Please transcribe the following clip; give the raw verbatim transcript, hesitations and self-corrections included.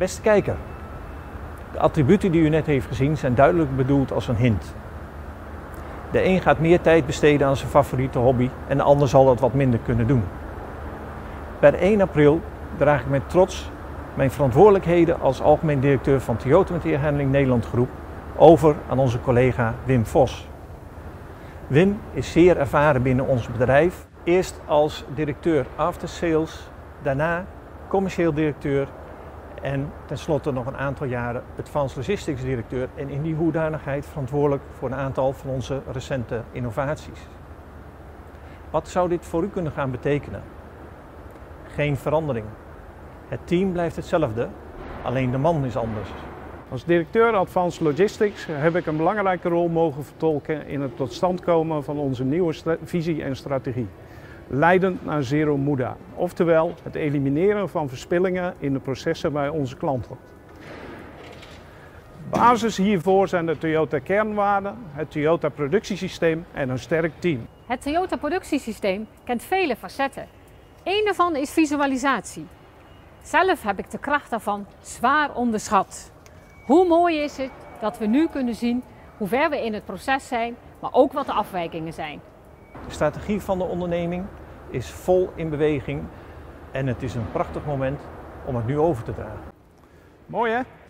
Beste kijker, de attributen die u net heeft gezien zijn duidelijk bedoeld als een hint. De een gaat meer tijd besteden aan zijn favoriete hobby en de ander zal dat wat minder kunnen doen. Per één april draag ik met trots mijn verantwoordelijkheden als algemeen directeur van Toyota Materiaalhandling Nederland Groep over aan onze collega Wim Vos. Wim is zeer ervaren binnen ons bedrijf, eerst als directeur After Sales, daarna commercieel directeur en tenslotte nog een aantal jaren Advanced Logistics directeur en in die hoedanigheid verantwoordelijk voor een aantal van onze recente innovaties. Wat zou dit voor u kunnen gaan betekenen? Geen verandering. Het team blijft hetzelfde, alleen de man is anders. Als directeur Advanced Logistics heb ik een belangrijke rol mogen vertolken in het tot stand komen van onze nieuwe visie en strategie. Leidend naar Zero Muda, oftewel het elimineren van verspillingen in de processen bij onze klanten. Basis hiervoor zijn de Toyota kernwaarden, het Toyota productiesysteem en een sterk team. Het Toyota productiesysteem kent vele facetten. Eén daarvan is visualisatie. Zelf heb ik de kracht daarvan zwaar onderschat. Hoe mooi is het dat we nu kunnen zien hoe ver we in het proces zijn, maar ook wat de afwijkingen zijn. De strategie van de onderneming is vol in beweging en het is een prachtig moment om het nu over te dragen. Mooi hè?